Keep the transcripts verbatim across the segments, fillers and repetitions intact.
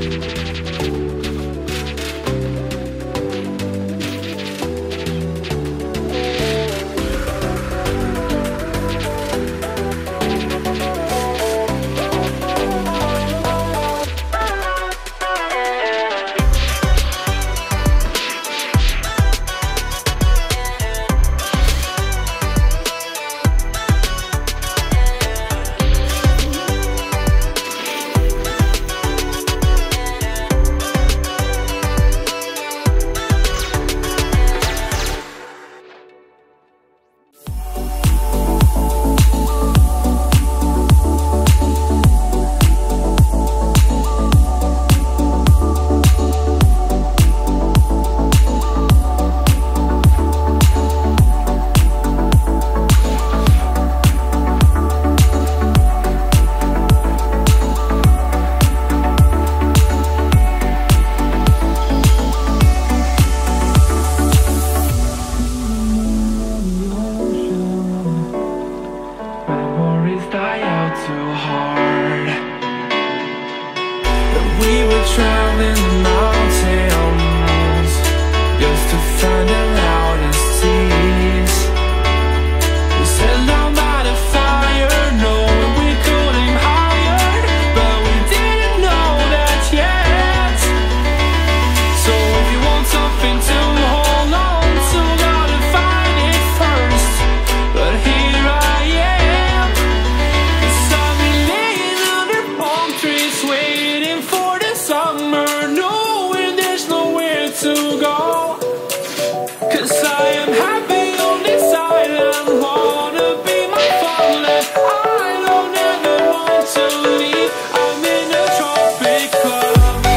traveling the mountains just to find the loudest seas. We set down by the fire, knowing we could aim higher, but we didn't know that yet. So if you want something to hold on to, gotta find it first. But here I am, 'cause I've been laying under palm trees waiting for the summer, knowing there's nowhere to go. 'Cause I am happy on this island, wanna be my farmland. I don't ever want to leave, I'm in a tropic club.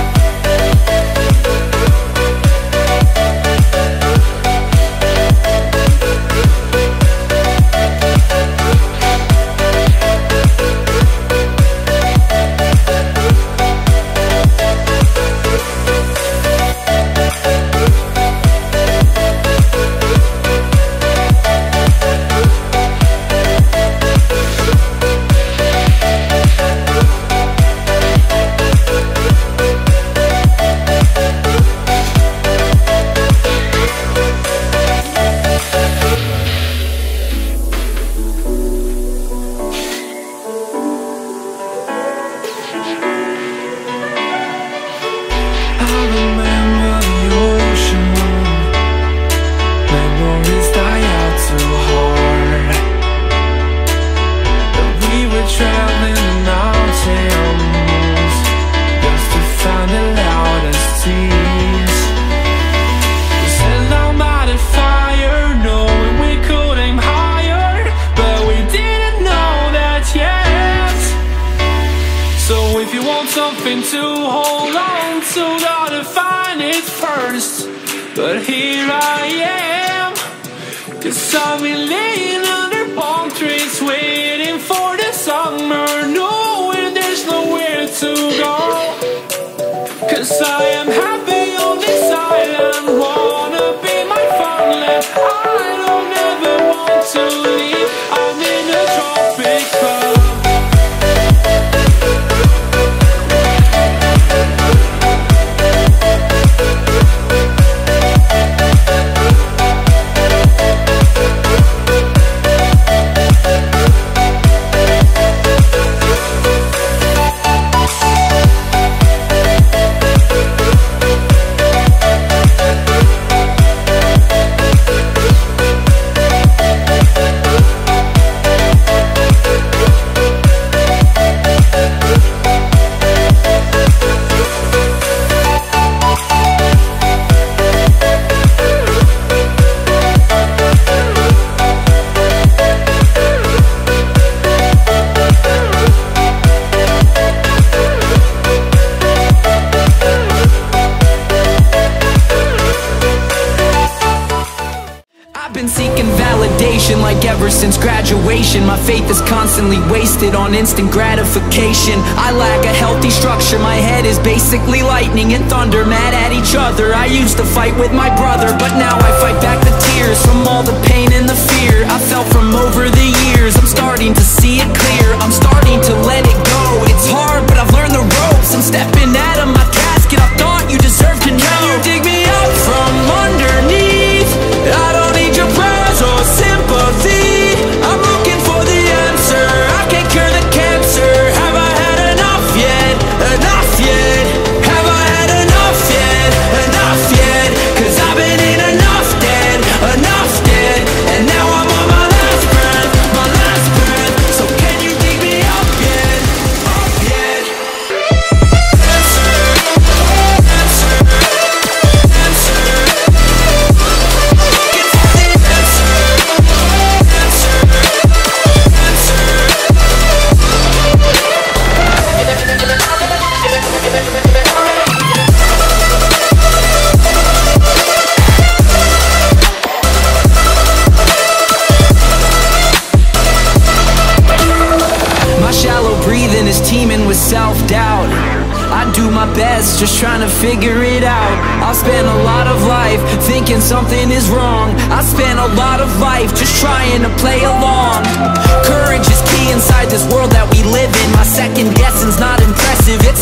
Something to hold on to, gotta find it first. But here I am, 'cause I've been laying under palm trees waiting for the summer, knowing there's nowhere to go. 'Cause I am happy on this island, wanna be my farmland. I don't ever want to leave, I'm in a tropic club. Like ever since graduation, my faith is constantly wasted on instant gratification. I lack a healthy structure, my head is basically lightning and thunder, mad at each other. I used to fight with my brother, but now I fight back the tears from all the pain and the fear I felt from over the years. I'm starting to see it clear, I'm starting to let it go. It's hard, but I've learned the ropes, I'm stepping out of my doubt. I do my best, just trying to figure it out. I've spent a lot of life thinking something is wrong. I spent a lot of life just trying to play along. Courage is key inside this world that we live in. My second guessing's not impressive, it